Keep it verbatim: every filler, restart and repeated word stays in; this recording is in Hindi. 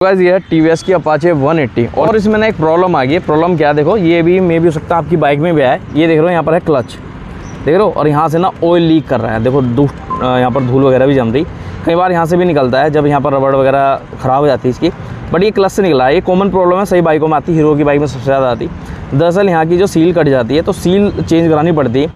गाइस ये है टी वी एस की अपाचे वन एट्टी और इसमें ना एक प्रॉब्लम आ गई है। प्रॉब्लम क्या है, देखो ये भी मे भी हो सकता है आपकी बाइक में भी आए। ये देख रहे हो यहाँ पर है क्लच, देख रहे हो, और यहाँ से ना ऑयल लीक कर रहा है। देखो यहाँ पर धूल वगैरह भी जम रही, कई बार यहाँ से भी निकलता है जब यहाँ पर रबड़ वगैरह ख़राब हो जाती है इसकी। बट ये क्लच से निकला है, ये कॉमन प्रॉब्लम है, सही बाइकों में आती है, हीरो की बाइक में सबसे ज़्यादा आती है। दरअसल यहाँ की जो सील कट जाती है तो सील चेंज करानी पड़ती है।